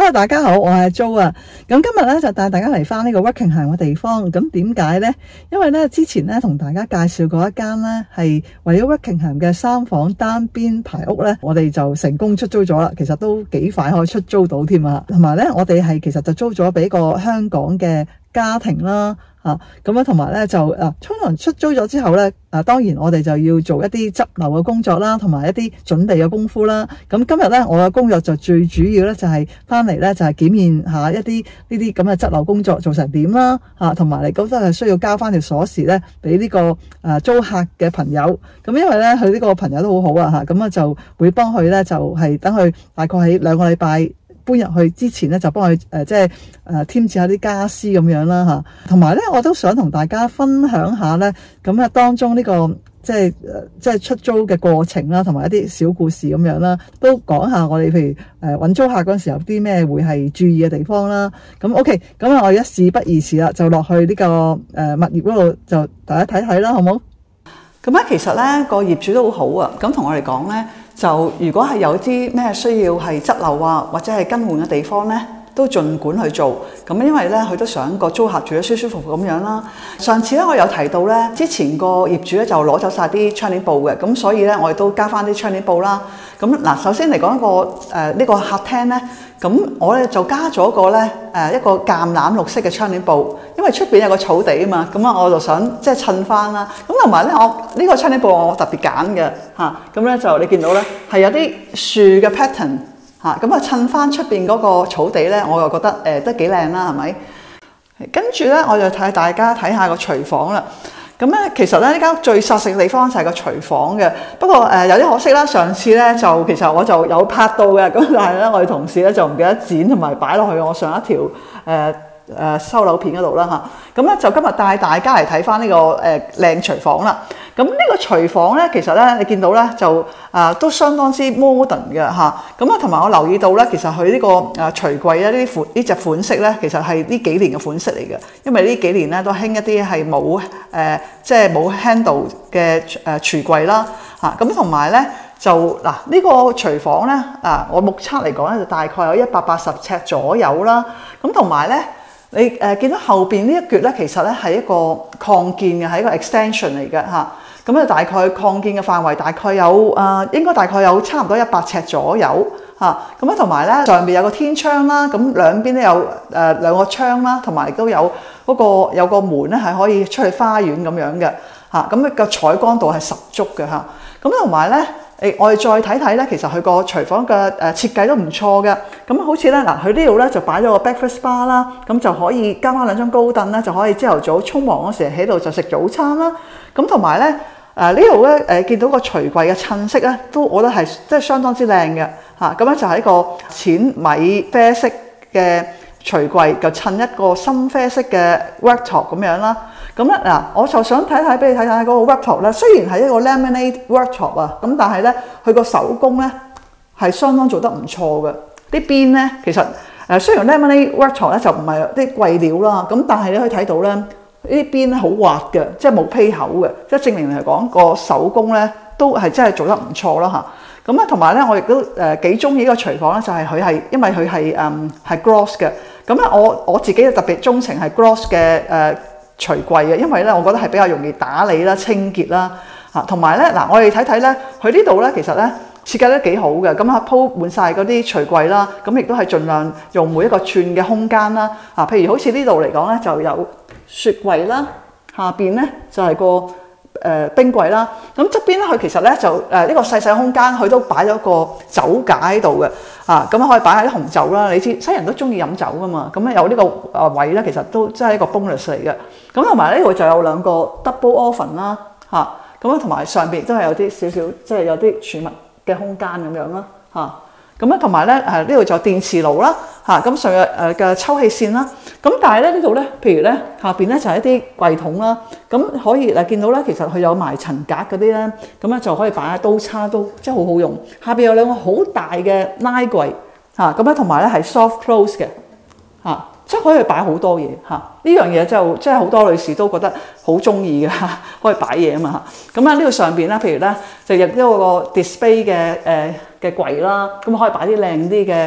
Hello， 大家好，我係 Jo 啊。咁今日咧就帶大家嚟翻呢個 Rockingham 嘅地方。咁點解呢？因為咧之前咧同大家介紹過一間咧係為咗 Rockingham 嘅3房單邊排屋咧，我哋就成功出租咗啦。其實都幾快可以出租到添啊。同埋咧，我哋係其實就租咗俾個香港嘅家庭啦。咁樣同埋咧就通常出租咗之後咧，當然我哋就要做一啲執樓嘅工作啦，同埋一啲準備嘅功夫啦。咁今日咧我嘅工作就最主要咧就係翻嚟咧就係檢驗下一啲呢啲咁嘅執樓工作做成點啦，同埋你覺得係需要交翻條鎖匙咧俾呢個租客嘅朋友。咁因為咧佢呢個朋友都好好啊，咁就會幫佢咧就係等佢大概喺2個禮拜搬入去之前咧，就幫佢添置下啲家私咁樣啦嚇。同埋咧，我都想同大家分享下咧，咁當中呢個即係出租嘅過程啦，同埋一啲小故事咁樣啦，都講下我哋譬如揾租客嗰陣時候有啲咩會係注意嘅地方啦。咁 OK，咁我而家事不宜遲啦，就落去呢個物業嗰度就大家睇睇啦，好冇？咁咧其實咧個業主都好好啊，咁同我哋講咧。就如果係有啲咩需要係執漏啊，或者係更換嘅地方咧，都盡管去做。咁因為咧，佢都想個租客住得舒舒服服咁樣啦。上次咧，我有提到咧，之前個業主咧就攞走晒啲窗簾布嘅，咁所以咧我哋都加翻啲窗簾布啦。咁嗱，首先嚟講呢個客廳咧，咁我咧就加咗個咧一個橄欖綠色嘅窗簾布，因為出邊有個草地啊嘛，咁我就想即係襯翻啦。咁同埋咧，我呢個窗簾布我特別揀嘅嚇，咁咧就你見到咧係有啲樹嘅 pattern 嚇，咁啊襯翻出邊嗰個草地咧，我又覺得都幾靚啦，係咪？跟住咧，我就帶大家睇下個廚房啦。咁咧，其實咧呢間屋最殺食嘅地方就係個廚房嘅。不過有啲可惜啦，上次咧就其實我就有拍到嘅，咁但係咧我哋同事咧就唔記得剪同埋擺落去我上一條收樓片嗰度啦嚇。咁咧就今日帶大家嚟睇翻呢個靚廚房啦。咁呢個廚房咧，其實咧你見到咧就都相當之 modern 嘅嚇。咁啊同埋我留意到咧，其實佢呢個櫥櫃咧呢隻款式咧，其實係呢幾年嘅款式嚟嘅。因為呢幾年咧都興一啲係冇即係冇 handle 嘅櫥櫃啦嚇。咁同埋咧就嗱呢個廚房咧我目測嚟講咧就大概有180尺左右啦。咁同埋咧。你見到後邊呢一橛咧，其實咧係一個擴建嘅，係一個 extension 嚟嘅嚇。咁咧大概擴建嘅範圍大概有應該大概有差唔多100尺左右嚇。咁咧同埋咧上邊有個天窗啦，咁兩邊都有2個窗啦，同埋亦都有有個門咧係可以出去花園咁樣嘅嚇。咁個採光度係十足嘅嚇。咁同埋咧。我哋再睇睇咧，其實佢個廚房嘅設計都唔錯嘅。咁好似咧嗱，佢呢度咧就擺咗個 breakfast bar 啦，咁就可以加翻2張高凳咧，就可以朝頭早匆忙嗰時喺度就食早餐啦。咁同埋咧呢度咧見到個櫥櫃嘅襯色咧，都我覺得係即係相當之靚嘅嚇。咁咧就係一個淺米啡色嘅櫥櫃，就襯一個深啡色嘅 worktop 咁樣啦。咁咧嗱，我就想睇睇俾你睇睇嗰個 worktop 咧，雖然係一個 laminate worktop 啊，咁但係咧佢個手工咧係相當做得唔錯嘅。啲邊咧其實雖然 laminate worktop 咧就唔係啲貴料啦，咁但係你可以睇到咧呢啲邊咧好滑嘅，即係冇披口嘅，即係證明嚟講個手工咧都係真係做得唔錯啦嚇。咁啊同埋咧我亦都幾中意呢個廚房咧，就係佢係因為佢係 gloss 嘅。咁咧我自己特別鍾情係 gloss 嘅櫥櫃嘅，因為咧我覺得係比較容易打理啦、清潔啦嚇，同埋咧嗱，我哋睇睇咧，佢呢度咧其實咧設計得幾好嘅，咁鋪滿晒嗰啲櫥櫃啦，咁亦都係盡量用每一個寸嘅空間啦嚇，譬如好似呢度嚟講咧就有雪櫃啦，下邊咧就係個冰櫃啦，咁側邊咧佢其實咧就呢個細細空間，佢都擺咗個酒架喺度嘅咁可以擺下啲紅酒啦。你知西人都中意飲酒噶嘛，咁咧有呢個位咧，其實都真係一個 bonus 嚟嘅。咁同埋呢度就有2個 double oven 啦咁同埋上邊都係有啲少少即係有啲儲物嘅空間咁樣啦咁咧同埋咧呢度就有電磁爐啦咁上嘅抽氣扇啦。咁但係咧呢度咧，譬如咧下邊咧就係一啲櫃桶啦，咁可以見到咧，其實佢有埋層格嗰啲咧，咁咧就可以擺下刀叉都即係好好用。下邊有2個好大嘅拉櫃咁咧同埋咧係 soft close 嘅即係可以擺好多嘢呢樣嘢就即係好多女士都覺得好中意嘅可以擺嘢啊嘛咁呢度上邊咧，譬如咧就亦都有個 display 嘅櫃啦，咁可以擺啲靚啲嘅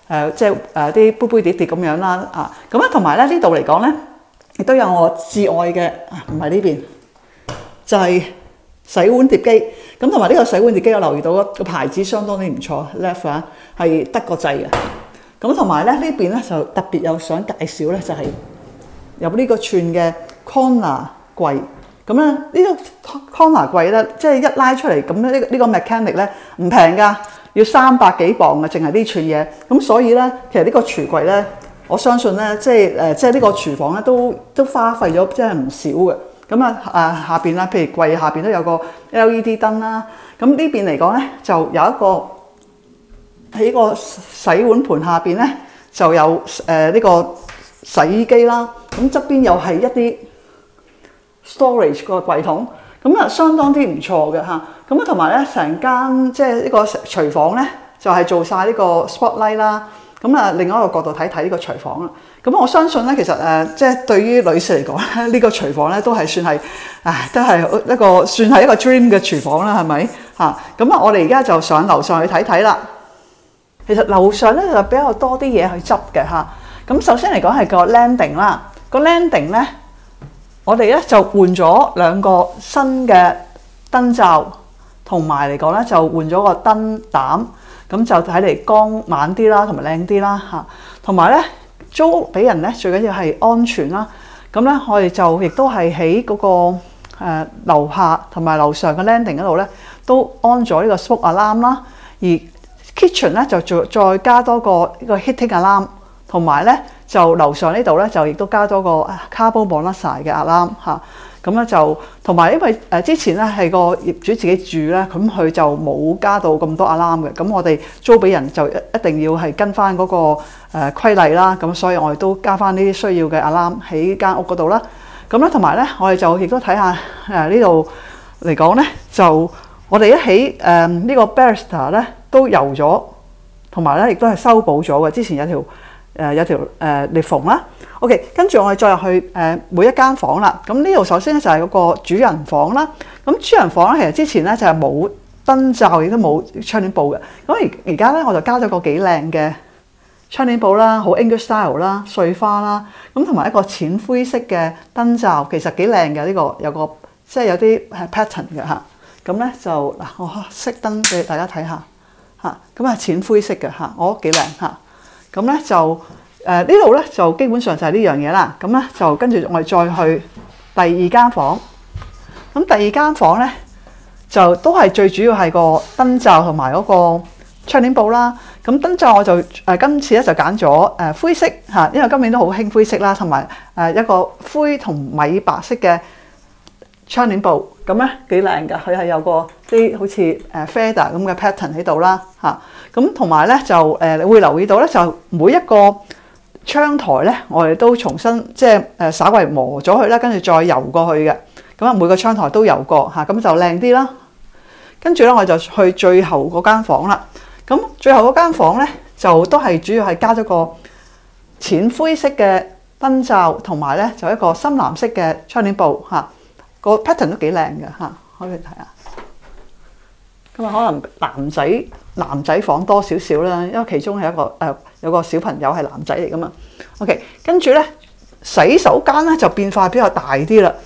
即係啲杯杯碟碟咁樣啦咁咧同埋咧呢度嚟講咧，亦都有我至愛嘅唔係呢邊，就係洗碗碟機。咁同埋呢個洗碗碟機，我留意到個牌子相當之唔錯 ，Left 啊係得個掣嘅。咁同埋咧呢邊咧就特別有想介紹咧，就係有呢個串嘅 corner 櫃。咁咧呢個 corner 櫃咧，即係一拉出嚟咁咧，呢個 mechanic 咧唔平㗎，要300幾磅嘅，淨係呢串嘢。咁所以咧，其實呢個廚櫃咧，我相信咧，即係呢個廚房咧都花費咗真係唔少嘅。咁下邊啦，譬如櫃下邊都有個 LED 燈啦。咁呢邊嚟講咧，就有一個喺個洗碗盤下邊咧，就有呢個洗衣機啦。咁側邊又係一啲 storage 個櫃桶，咁相當之唔錯嘅嚇。咁同埋咧，成間即係呢個廚房咧，就係做晒呢個 spotlight 啦。咁另外一個角度睇呢個廚房啦。咁我相信咧，其實即係對於女士嚟講咧，呢個廚房咧都係算係，都係一個算係一個 dream 嘅廚房啦，係咪嚇？咁我哋而家就上樓上去睇睇啦。其實樓上咧就比較多啲嘢去執嘅嚇。咁首先嚟講係個 landing 啦，個 landing 咧，我哋咧就換咗2個新嘅燈罩，同埋嚟講咧就換咗個燈膽。咁就睇嚟光猛啲啦，同埋靚啲啦嚇。同埋咧租俾人咧最緊要係安全啦。咁咧我哋就亦都係喺嗰個樓下同埋樓上嘅 landing 嗰度咧都安咗呢個 smoke alarm 啦。而 kitchen 咧就再加多個呢個 heating alarm， 同埋咧就樓上呢度咧就亦都加多個 carbon monoxide 嘅 alarm 嚇。咁咧就同埋因為之前咧係個業主自己住咧，咁佢就冇加到咁多 alarm 嘅。咁我哋租俾人就一定要係跟翻嗰個規例啦。咁所以我哋都加翻呢啲需要嘅 alarm 喺間屋嗰度啦。咁咧同埋咧，我哋就亦都睇下呢度嚟講咧，就我哋一起呢個 banister 咧都油咗，同埋咧亦都係修補咗嘅。之前有條裂縫啦。OK， 跟住我哋再入去每一間房啦。咁呢度首先咧就係嗰個主人房啦。咁主人房咧其實之前咧就係冇燈罩，亦都冇窗簾布嘅。咁而家咧我就加咗個幾靚嘅窗簾布啦，好 English style 啦，碎花啦。咁同埋一個淺灰色嘅燈罩，其實幾靚嘅。呢個有個即係有啲 pattern 嘅嚇。咁咧就嗱，我熄燈俾大家睇下嚇。咁係淺灰色嘅嚇，我覺得幾靚嚇。咁咧就呢度咧就基本上就係呢樣嘢啦。咁咧就跟住我哋再去第2間房。咁第2間房咧就都係最主要係個燈罩同埋嗰個窗簾布啦。咁燈罩我就今次咧就揀咗灰色嚇，因為今年都好興灰色啦，同埋一個灰同米白色嘅窗簾布。咁咧幾靚㗎，佢係有個啲好似feather 咁嘅 pattern 喺度啦嚇。咁同埋咧就你會留意到咧，就每一個窗台咧，我哋都重新即係稍微磨咗佢啦，跟住再油過去嘅。咁每個窗台都油過嚇，咁就靚啲啦。跟住咧，我就去最後嗰間房啦。咁最後嗰間房咧，就都係主要係加咗個淺灰色嘅燈罩，同埋咧就一個深藍色嘅窗簾布嚇。個 pattern 都幾靚嘅嚇，可以睇下。咁可能男仔房多少少啦，因為其中係一個有個小朋友係男仔嚟噶嘛。OK， 跟住咧洗手間咧就變化比較大啲啦。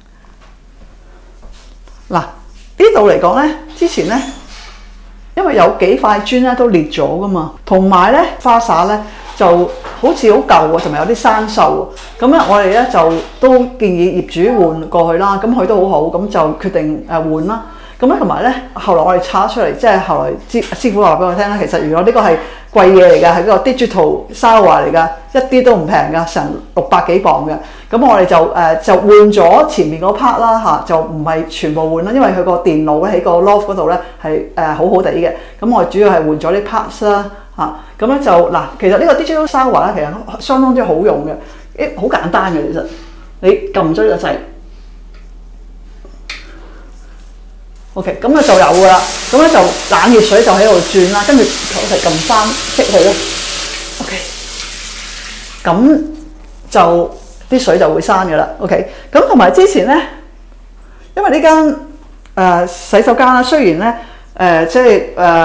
嗱呢度嚟講咧，之前咧因為有幾塊磚咧都裂咗噶嘛，同埋咧花灑咧就好似好舊啊，同埋有啲生鏽。咁咧我哋咧就都建議業主換過去啦。咁佢都好好，咁就決定換啦。咁咧同埋咧，後來我哋拆出嚟，即係後來師傅話俾我聽啦，其實原來呢個係貴嘢嚟㗎，係個 digital shower 嚟㗎，一啲都唔平㗎，成600幾磅嘅。咁我哋就換咗前面嗰 part 啦嚇，就唔係全部換啦，因為佢個電腦咧喺個 loft 嗰度咧係好好地嘅。咁我哋主要係換咗啲 parts 啦嚇。咁咧就嗱，其實呢個 digital shower 咧其實相當之好用嘅，好簡單嘅其實，你撳咗呢個掣。OK， 咁就有㗎啦。咁咧就冷熱水就喺度轉啦，跟住我哋撳翻熄佢咯。OK， 咁就啲水就會閂㗎啦。OK， 咁同埋之前咧，因為呢間洗手間啦，雖然咧即係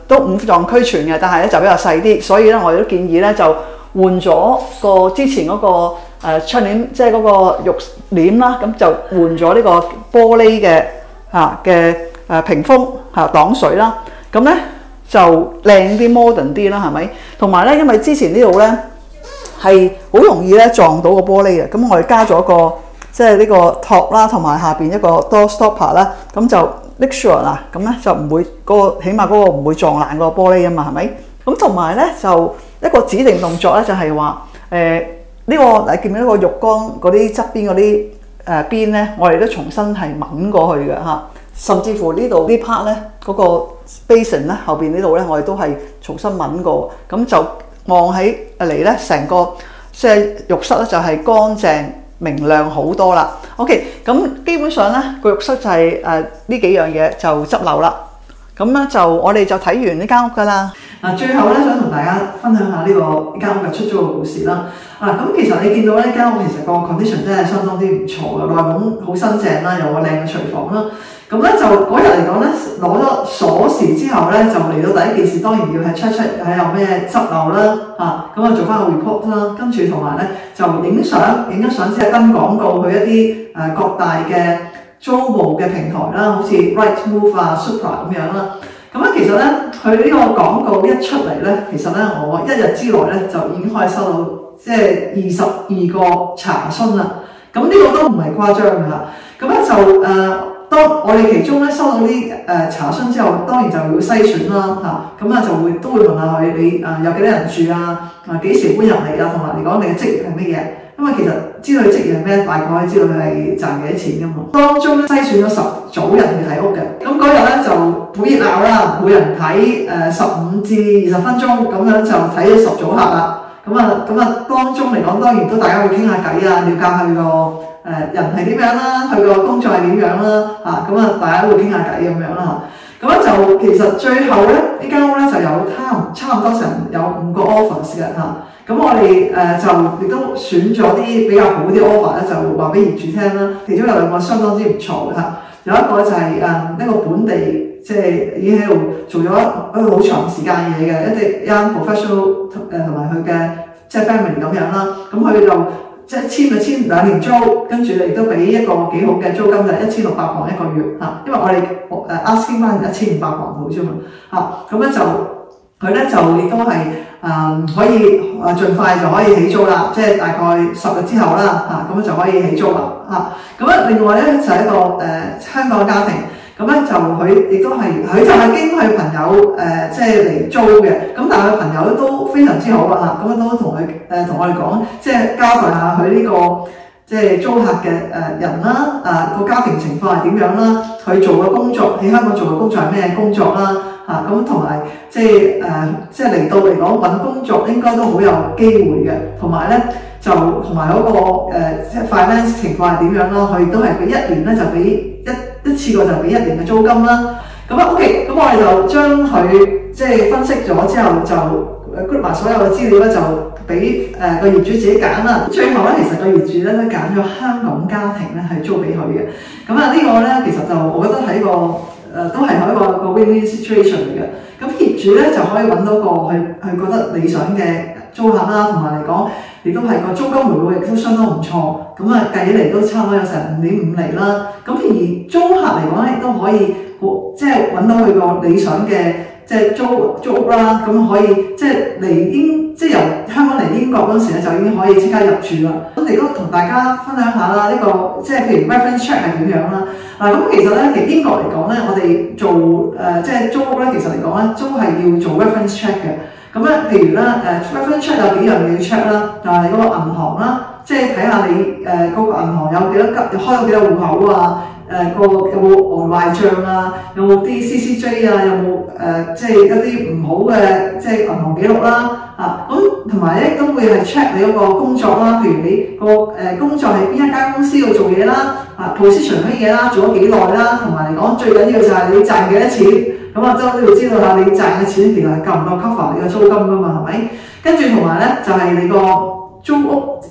都五臟俱全嘅，但係咧就比較細啲，所以咧我哋都建議咧就換咗個之前嗰個窗簾，即係嗰個浴簾啦，咁就換咗呢個玻璃嘅屏風擋水啦，咁咧就靚啲 modern 啲啦，係咪？同埋咧，因為之前呢度咧係好容易咧撞到個玻璃嘅，咁我哋加咗個即係呢個托啦，同埋下邊一個 door stopper 啦，咁就 make sure 啦，咁咧就唔會起碼嗰個唔會撞爛個玻璃啊嘛，係咪？咁同埋咧就一個指定動作咧，就係話呢個你見唔見到個浴缸嗰啲側邊嗰啲邊咧，我哋都重新係抿過去嘅嚇，甚至乎呢度呢 part 咧嗰個 basin 咧後邊呢度咧，我哋都係重新抿過，咁就望起嚟咧成個即係浴室咧就係乾淨明亮好多啦。OK， 咁基本上咧個浴室就係呢幾樣嘢就執漏啦。咁咧就我哋就睇完呢間屋噶啦。最後咧想同大家分享下呢間屋嘅出租嘅故事啦。咁其實你見到呢間屋其實個 condition 真係相當之唔錯嘅，內籠好新淨啦，有個靚嘅廚房啦。咁咧就嗰日嚟講咧，攞咗鎖匙之後咧，就嚟到第一件事當然要係 check 有咩執漏啦，咁啊做翻個 report 啦，跟住同埋咧就影咗相之後登廣告去一啲各大嘅租務嘅平台啦，好似 Rightmove Supra 咁樣啦。咁咧其實咧佢呢個廣告一出嚟咧，其實咧我一日之內咧就已經可以收到即係22個查詢啦。咁呢個都唔係誇張㗎啦。咁咧就當我哋其中咧收到啲查詢之後，當然就要篩選啦咁就都會問下佢你有幾多人住幾時搬入嚟同埋嚟講你嘅職業係乜嘢？因為其實知道你職業係咩，大概可以知道佢係賺幾多錢㗎嘛。當中篩選咗10組人去睇屋嘅，咁嗰日咧就好熱鬧啦，每人睇15至20分鐘，咁樣就睇咗10組客啦。咁當中嚟講當然都大家會傾下偈了解佢個人係點樣啦，佢個工作係點樣啦，大家會傾下偈咁樣啦。咁就其實最後咧呢間屋咧就有差唔多成有5個 offers 嘅咁我哋就亦都選咗啲比較好啲 offer 咧，就話俾業主聽啦。其中有2個相當之唔錯嘅有一個就係一個本地即係已經喺度做咗一個好長時間嘢嘅一間 professional 同埋佢嘅即係 family 咁樣啦。咁佢就即係簽2年租，跟住亦都俾一個幾好嘅租金，就係1600磅一個月因為我哋asking 翻1500磅好啫嘛咁咧就佢咧就亦都係可以盡快就可以起租啦，即係大概10日之後啦咁就可以起租啦咁另外咧就係一個香港家庭，咁咧就佢亦都係佢就係經佢朋友即係嚟租嘅，咁但係佢朋友都非常之好啦咁都同我哋講，即係交代下佢呢個即係租客嘅人啦個家庭情況係點樣啦，佢做嘅工作喺香港做嘅工作係咩工作啦咁同埋即係嚟到嚟講揾工作應該都好有機會嘅，同埋咧就同埋嗰個即係 finance 情況係點樣啦，佢都係俾1年咧就俾一次過就俾1年嘅租金啦。OK， 咁我哋就將佢即係分析咗之後就group埋所有嘅資料咧，就俾個業主自己揀啦。最後咧，其實個業主咧都揀咗香港家庭咧係租俾佢嘅。呢個咧其實就我覺得係一個都係一個 win-win situation 嚟嘅。咁業主咧就可以揾到個佢覺得理想嘅租客啦，同埋嚟講亦都係個租金回報亦都相當唔錯。計起嚟都差唔多有成5.5厘啦。而租客嚟講咧亦都可以即係揾到佢個理想嘅即係租屋啦。咁可以即係即係由香港嚟英國嗰時咧就已經可以即刻入住啦。亦都同大家分享下啦，呢個即係譬如 reference check 係點樣啦。咁其實咧，其實英國嚟講咧，我哋做即係租屋咧，其實嚟講咧，都係要做 reference check 嘅。譬如啦reference check 有幾樣嘢要 check 啦，就係你嗰個銀行啦，即係睇下你嗰個銀行有幾多開咗幾多戶口啊，有冇外壞帳啊，有冇啲 CCJ 啊，有冇即係一啲唔好嘅即係銀行記錄啦同埋咧都會係 check 你嗰個工作啦，譬如你個工作係邊一間公司度做嘢啦position 乜嘢啦，做咗幾耐啦，同埋嚟講最緊要就係你賺幾多錢。都要知道下你賺嘅錢其實係夠唔夠 cover 你嘅租金㗎嘛，係咪？跟住同埋咧就係你個租屋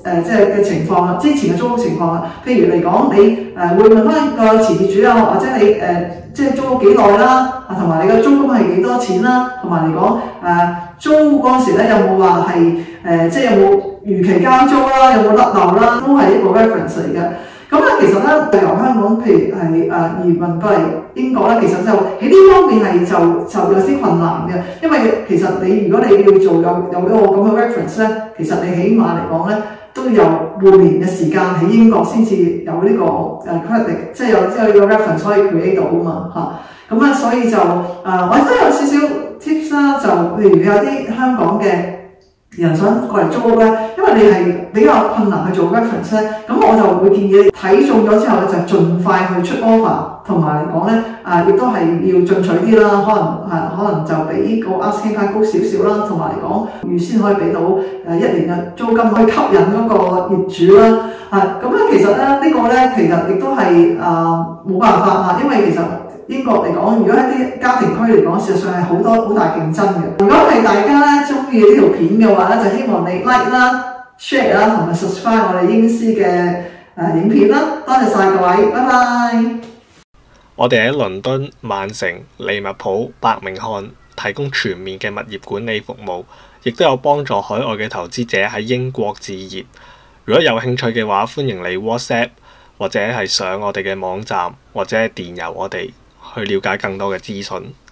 即係嘅情況啦，之前嘅租屋情況啦。譬如嚟講，你會問翻個前業主啊，或者你即係租咗幾耐啦，同埋你嘅租金係幾多錢啦，同埋嚟講租嗰陣時咧有冇話係即係有冇逾期交租啦，有冇甩漏啦，都係一個 reference 嚟嘅。咁咧其實咧由香港譬如係移民過嚟英國咧，其實就喺呢方面係就有啲困難嘅，因為其實如果你要做有一個咁嘅 reference 咧，其實你起碼嚟講咧都有半年嘅時間喺英國先至有呢個credit， 即係有個 reference 可以 create 到啊嘛嚇。咁所以就我都有少少 tips 啦，就譬如有啲香港嘅人想過嚟租屋咧，因為你係比較困難去做 reference 咧，咁我就會建議你睇中咗之後咧，就盡快去出 offer， 同埋嚟講咧亦都係要進取啲啦，可能就比個 asking price 高少少啦，同埋嚟講預先可以俾到1年嘅租金，可以吸引嗰個業主啦。咁咧其實咧呢個咧其實亦都係冇辦法因為其實英國嚟講，如果喺啲家庭區嚟講，事實上係好大競爭嘅。如果係大家咧中意呢條片嘅話咧，就希望你 like 啦、share 啦同埋 subscribe 我哋英師嘅影片啦。多謝晒各位，拜拜。 我哋喺倫敦、曼城、利物浦、伯明翰提供全面嘅物業管理服務，亦都有幫助海外嘅投資者喺英國置業。如果有興趣嘅話，歡迎你 WhatsApp 或者係上我哋嘅網站或者電郵我哋去了解更多嘅資訊。